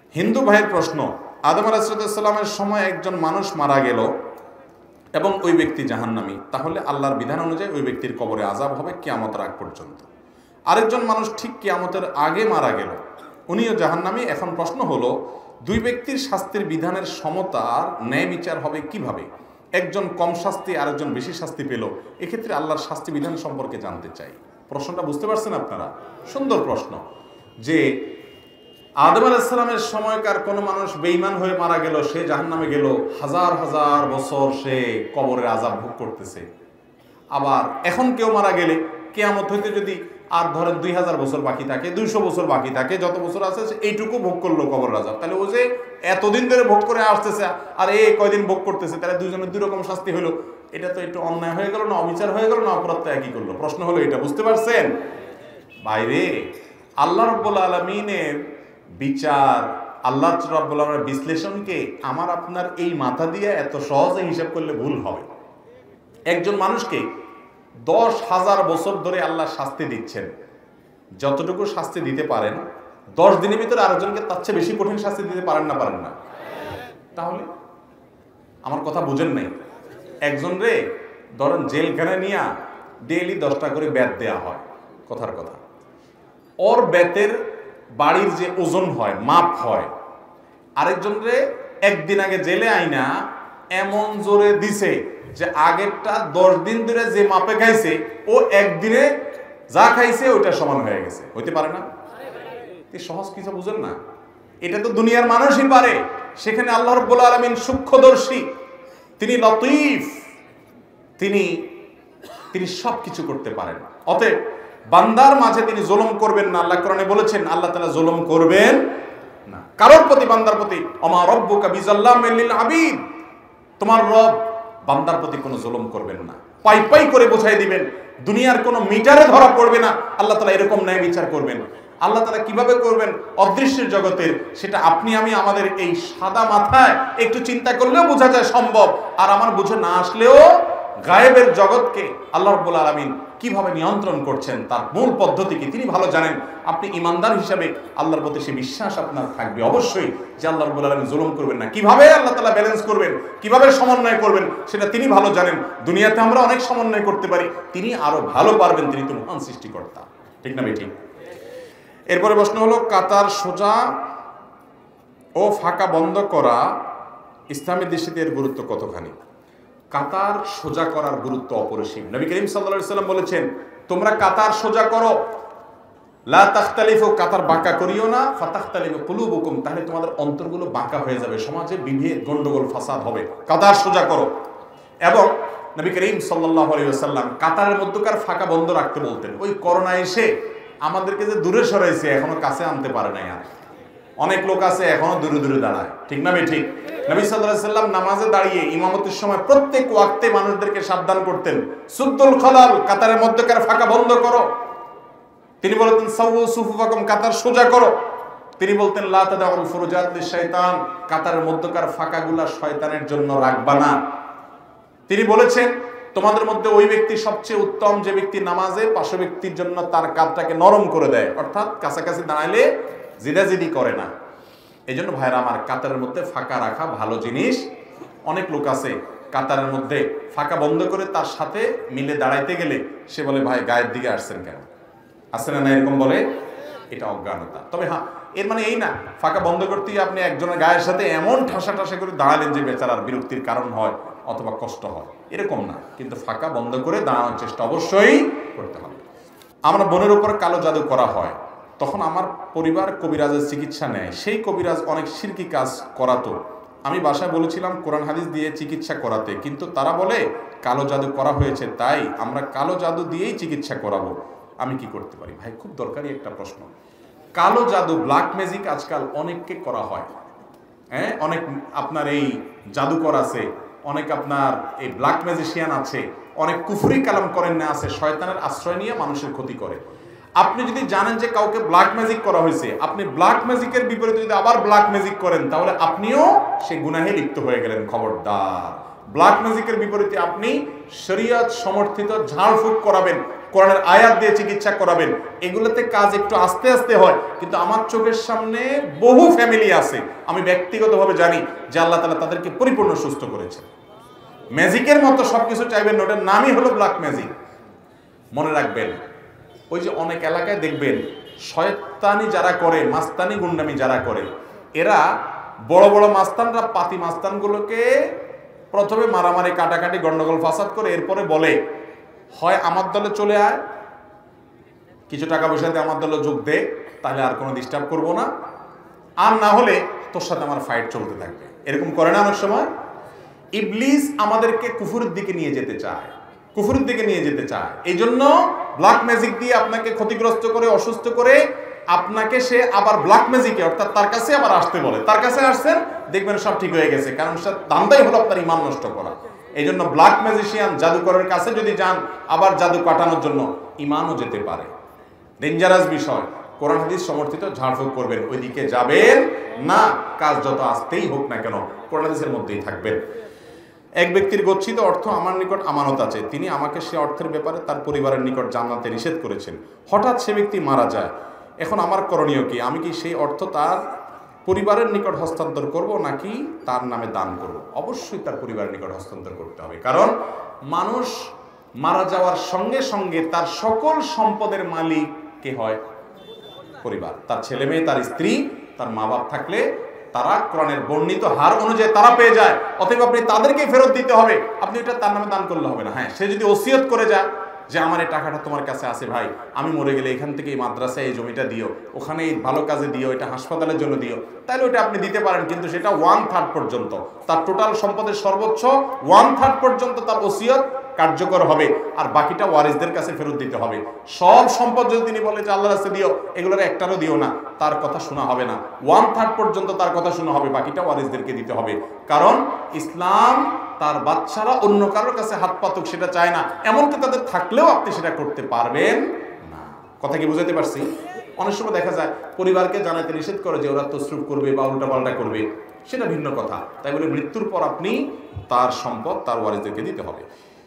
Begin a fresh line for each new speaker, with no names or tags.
হিন্দু ভাইয়ের প্রশ্ন, আদম আলাইহিস সালামের সময় একজন মানুষ মারা গেল এবং ওই ব্যক্তি জাহান্নামী, তাহলে আল্লাহর বিধান অনুযায়ী ওই ব্যক্তির কবরে আযাব হবে কিয়ামতের আগ পর্যন্ত। আরেকজন মানুষ ঠিক কিয়ামতের আগে মারা গেল, উনিও জাহান্নামী। এখন প্রশ্ন হলো, দুই ব্যক্তির শাস্তির বিধানের সমতার ন্যায় বিচার হবে কিভাবে? একজন কম শাস্তি আরেকজন বেশি শাস্তি পেল, এক্ষেত্রে আল্লাহর শাস্তি বিধান সম্পর্কে জানতে চাই। প্রশ্নটা বুঝতে পারছেন আপনারা? সুন্দর প্রশ্ন। যে আদম আলাইহিস সালামের সময়কার কোনো মানুষ বেঈমান হয়ে মারা গেল, সে জাহান্নামে গেল, হাজার হাজার বছর সে কবরের আযাব ভোগ করতেছে। আবার এখন কেউ মারা গেলে কিয়ামত হইতে যদি আর ধরেন 2000 বছর বাকি থাকে, 200 বছর বাকি থাকে, যত বছর আছে এইটুকু ভোগ করলো কবরের আযাব, তাহলে ও যে এতদিন ধরে ভোগ করে আসতেছে আর এই কয়দিন ভোগ করতেছে, তাহলে দুইজনের দুই রকম শাস্তি হলো। এটা তো একটু অন্যায় হয়ে গেল না, অবিচার হয়ে গেল না, অপরাধ তো একই করলো। প্রশ্ন হলো এটা, বুঝতে পারছেন? বাইরে আল্লাহ রাব্বুল আলামিনের বিচার, আল্লাহ রাব্বুল আলামিনের বিশ্লেষণকে আমার আপনার এই মাথা দিয়ে এত সহজে হিসাব করলে ভুল হবে। একজন মানুষকে 10,000 বছর ধরে আল্লাহ শাস্তি দিচ্ছেন, যতটুকু শাস্তি দিতে পারেন 10 দিনের ভিতরে আরেকজনকে তার চেয়ে বেশি কঠিন শাস্তি দিতে পারেন না? পারেন না? তাহলে আমার কথা বুঝেন নাই? একজন রে ধরেন জেলখানায় নিয়ে ডেইলি 10টা করে বেত দেয়া হয়, কথার কথা। ওর বেতের বাড়ির যে ওজন হয়, মাপ হয়, আরেকজন রে একদিন আগে জেলে আইনা এমন জোরে দিছে যে আগেরটা 10 দিন ধরে যে মাপে খাইছে ও একদিনে যা খাইছে ওইটা সমান হয়ে গেছে। হইতে পারে না? সহজ কিছু বুঝেন না? এটা তো দুনিয়ার মানুষই পারে, সেখানে আল্লাহ রাব্বুল আলামিন সূক্ষ্মদর্শী, তিনি লতীফ, তিনি সব কিছু করতে পারেন। অতএব বান্দার মাঝে তিনি জুলুম করবেন না। আল্লাহ কোরআনে বলেছেন আল্লাহ তাআলা জুলুম করবেন না কারোর প্রতি, বান্দার প্রতি। ওমা রাব্বুকা বিযাল্লামিল লিল আবিদ, তোমার রব বান্দার প্রতি কোনো জুলুম করবেন না। পাই পাই করে বোঝাই দিবেন, দুনিয়ার কোনো মিটারে ধরা পড়বে না। আল্লাহ তাআলা এরকম ন্যায় বিচার করবেন। আল্লাহ তাআলা কিভাবে করবেন অদৃশ্যের জগতের, সেটা আপনি আমি আমাদের এই সাদা মাথায় একটু চিন্তা করলেও বোঝা যায় সম্ভব। আর আমার বুঝে না আসলেও গায়েবের জগৎকে আল্লাহ রাব্বুল আলামিন কিভাবে নিয়ন্ত্রণ করছেন, তার মূল পদ্ধতি কি তিনি ভালো জানেন। আপনি ইমানদার হিসাবে আল্লাহর প্রতি সে বিশ্বাস আপনার থাকবে অবশ্যই যে আল্লাহ রাব্বুল আলামিন জুলুম করবেন না। কিভাবে আল্লাহ তাআলা ব্যালেন্স করবেন, কিভাবে সমন্বয় করবেন, সেটা তিনি ভালো জানেন। দুনিয়াতে আমরা অনেক সমন্বয় করতে পারি, তিনি আরো ভালো পারবেন, তিনি তো মহান সৃষ্টিকর্তা। ঠিক না ঠিক? এরপরে প্রশ্ন হলো, কাতার সোজা ও ফাঁকা বন্ধ করা ইসলামের দৃষ্টিতে এর গুরুত্ব কতখানি? কাতার সোজা করার গুরুত্ব অপরিসীম। নবী করিম সাল্লাল্লাহু আলাইহি সাল্লাম বলেছেন, তোমরা কাতার সোজা করো, লা তাখতালিফু, কাতার বাঁকা করিও না, ফাতাখতালিফু কুলুবুকুম, তাহলে তোমাদের অন্তরগুলো বাঁকা হয়ে যাবে, সমাজে বিভেদ গন্ডগোল ফাসাদ হবে। কাতার সোজা করো। এবং নবী করিম সাল্লাল্লাহু আলাইহি ওয়াসাল্লাম কাতারের মধ্যকার ফাঁকা বন্ধ রাখতে বলতেন। ওই করোনা এসে আমাদেরকে যে দূরে সরাইছে, এখনো কাছে আনতে পারে নাই। আর অনেক লোক আছে এখনো দূরে দূরে দাঁড়ায়। ঠিক না ঠিক? নবী সাল্লাল্লাহু আলাইহি সাল্লাম নামাজে দাঁড়িয়ে ইমামতের সময় প্রত্যেক ওয়াক্তে মানুষদেরকে সাবধান করতেন, সুদ্দুল খালাল, কাতারের মধ্যকার ফাঁকা বন্ধ করো। তিনি বলতেন সাওয়ু সুফুফাকুম, কাতার সোজা করো। তিনি বলতেন লা তাদাউল ফুরুজাত লিশ-শাইতান, কাতারের মধ্যকার ফাঁকাগুলা শয়তানের জন্য রাখবা না। তিনি বলেছেন, তোমাদের মধ্যে ওই ব্যক্তি সবচেয়ে উত্তম যে ব্যক্তি নামাজে পার্শ্ব ব্যক্তির জন্য তার কাঁধটাকে নরম করে দেয়, অর্থাৎ কাছাকাছি দাঁড়াইলে জিদাজিদি করে না। এই জন্য ভাইরা আমার, কাতারের মধ্যে ফাঁকা রাখা ভালো জিনিস। অনেক লোক আছে কাতারের মধ্যে ফাঁকা বন্ধ করে তার সাথে মিলে দাঁড়াইতে গেলে সে বলে, ভাই গায়ের দিকে আসছেন কেন? আসছে না, এরকম বলে। এটা অজ্ঞানতা। তবে হ্যাঁ, এর মানে এই না ফাঁকা বন্ধ করতেই আপনি একজনের গায়ের সাথে এমন ঠাসা ঠাসা করে দাঁড়ালেন যে বেচারার বিরক্তির কারণ হয় অথবা কষ্ট হয়, এরকম না। কিন্তু ফাঁকা বন্ধ করে দাঁড়ানোর চেষ্টা অবশ্যই করতে হবে। আমরা বোনের উপর কালো জাদু করা হয়, তখন আমার পরিবার কবিরাজের চিকিৎসা নেয়। সেই কবিরাজ অনেক শিরকি কাজ করাতো। আমি বাসায় বলেছিলাম কোরআন হাদিস দিয়ে চিকিৎসা করাতে, কিন্তু তারা বলে কালো জাদু করা হয়েছে, তাই আমরা কালো জাদু দিয়েই চিকিৎসা করাবো। আমি কি করতে পারি? ভাই, খুব দরকারি একটা প্রশ্ন। কালো জাদু, ব্ল্যাক ম্যাজিক আজকাল অনেককে করা হয়। হ্যাঁ, অনেক আপনার এই জাদুকর আছে, অনেক আপনার এই ব্ল্যাক ম্যাজিশিয়ান আছে, অনেক কুফরি কালাম করেন না আছে, শয়তানের আশ্রয় নিয়ে মানুষের ক্ষতি করে। আপনি যদি জানেন যে কাউকে ব্ল্যাক ম্যাজিক করা হয়েছে, আপনি ব্ল্যাক ম্যাজিকের বিপরীতে যদি আবার ব্ল্যাক ম্যাজিক করেন, তাহলে আপনিও সেই গুনাহে লিপ্ত হয়ে গেলেন। খবরদার, ব্ল্যাক ম্যাজিকের বিপরীতে আপনি শরীয়ত সমর্থিত ঝাড়ফুঁক করাবেন, কোরআনের আয়াত দিয়ে চিকিৎসা করাবেন, এগুলোতে কাজ একটু আস্তে আস্তে হয়। কিন্তু আমার চোখের সামনে বহু ফ্যামিলি আছে, আমি ব্যক্তিগতভাবে জানি যে আল্লাহ তাআলা তাদেরকে পরিপূর্ণ সুস্থ করেছেন। ম্যাজিকের মতো সবকিছু চাইবেন না, ওটার নামই হলো ব্ল্যাক ম্যাজিক। মনে রাখবেন, ওই যে অনেক এলাকায় দেখবেন শয়তানি যারা করে, মাস্তানি গুন্ডামি যারা করে, এরা বড় বড় মাস্তানরা পাতি মাস্তানগুলোকে প্রথমে মারামারি, কাটাকাটি, গন্ডগোল ফাসাদ করে এরপরে বলে হয় আমার দলে চলে আয়, কিছু টাকা পয়সা দিয়ে আমার দলে যোগ দে, তাহলে আর কোনো ডিস্টার্ব করবো না, আর না হলে তোর সাথে আমার ফাইট চলতে থাকবে। এরকম করে না অনেক সময়? ইবলিস আমাদেরকে কুফুরের দিকে নিয়ে যেতে চায়, কুফুরের দিকে নিয়ে যেতে চায়। এই জন্য ব্ল্যাক ম্যাজিক দিয়ে আপনাকে ক্ষতিগ্রস্ত করে, অসুস্থ করে, আপনাকে সে আবার ব্ল্যাক ম্যাজিকে, অর্থাৎ তার কাছে আবার আসতে বলে। তার কাছে আসছেন, দেখবেন সব ঠিক হয়ে গেছে, কারণ সে ধান্দাই হলো আপনার ইমান নষ্ট করা। এই জন্য ব্ল্যাক ম্যাজিশিয়ান, জাদুকরের কাছে যদি যান আবার জাদু কাটানোর জন্য, ইমানও যেতে পারে। ডেঞ্জারাস বিষয়। কোরআন হাদিস সমর্থিত ঝাড়ফুঁক করবেন, ওইদিকে যাবেন না। কাজ যত আসতেই হোক না কেন কোরআন হাদিসের মধ্যেই থাকবেন। এক ব্যক্তির গচ্ছিত অর্থ আমার নিকট আমানত আছে, তিনি আমাকে সে অর্থের ব্যাপারে তার পরিবারের নিকট জানাতে নিষেধ করেছেন। হঠাৎ সে ব্যক্তি মারা যায়, এখন আমার করণীয় কি? আমি কি সেই অর্থ তার পরিবারের নিকট হস্তান্তর করব নাকি তার নামে দান করব? অবশ্যই তার পরিবারের নিকট হস্তান্তর করতে হবে, কারণ মানুষ মারা যাওয়ার সঙ্গে সঙ্গে তার সকল সম্পদের মালিক কে হয়? পরিবার। তার ছেলে মেয়ে, তার স্ত্রী, তার মা বাপ থাকলে তারা কোরআনের বর্ণিত হার অনুযায়ী তারা পেয়ে যায়। অতএব আপনি তাদেরকেই ফেরত দিতে হবে, আপনি এটা তার নামে দান করলে হবে না। হ্যাঁ, সে যদি ওসিয়ত করে যায় যে আমার এই টাকাটা তোমার কাছে আছে ভাই, আমি মরে গেলে এখান থেকে এই মাদ্রাসায় এই জমিটা দিও, ওখানে এই ভালো কাজে দিও, এটা হাসপাতালের জন্য দিও, তাহলে ওটা আপনি দিতে পারেন। কিন্তু সেটা 1/3 পর্যন্ত, তার টোটাল সম্পদের সর্বোচ্চ 1/3 পর্যন্ত তার ওসিয়ত কার্যকর হবে, আর বাকিটা ওয়ারিসদের কাছে ফেরত দিতে হবে। সব সম্পদ যদি তিনি বলে যে আল্লাহর রাস্তায় দিও, এগুলোর একটারও দিও না, তার কথা শোনা হবে না। 1/3 পর্যন্ত তার কথা শোনা হবে, বাকিটা ওয়ারিসদেরকে দিতে হবে। কারণ ইসলাম তার বাচ্চারা অন্য কারোর কাছে হাত পাতুক সেটা চায় না, এমনকি তাদের থাকলেও আপনি সেটা করতে পারবেন না। কথা কি বুঝাতে পারছি? অনেক সময় দেখা যায় পরিবারকে জানাতে নিষেধ করে যে ওরা তসরুফ করবে বা উল্টাপাল্টা করবে, সেটা ভিন্ন কথা। তাই বলে মৃত্যুর পর আপনি তার সম্পদ তার ওয়ারিসদেরকে দিতে হবে।